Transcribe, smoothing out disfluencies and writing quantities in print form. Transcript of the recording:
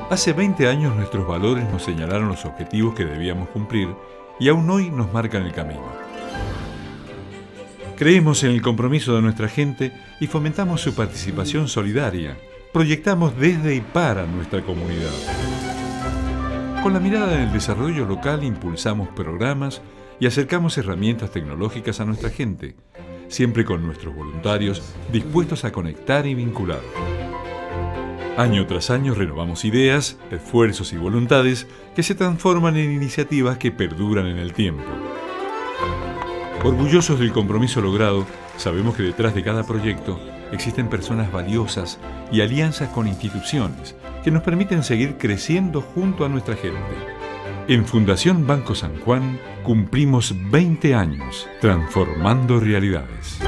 Hace 20 años nuestros valores nos señalaron los objetivos que debíamos cumplir y aún hoy nos marcan el camino. Creemos en el compromiso de nuestra gente y fomentamos su participación solidaria. Proyectamos desde y para nuestra comunidad. Con la mirada en el desarrollo local impulsamos programas y acercamos herramientas tecnológicas a nuestra gente, siempre con nuestros voluntarios dispuestos a conectar y vincular. Año tras año renovamos ideas, esfuerzos y voluntades que se transforman en iniciativas que perduran en el tiempo. Orgullosos del compromiso logrado, sabemos que detrás de cada proyecto existen personas valiosas y alianzas con instituciones que nos permiten seguir creciendo junto a nuestra gente. En Fundación Banco San Juan cumplimos 20 años transformando realidades.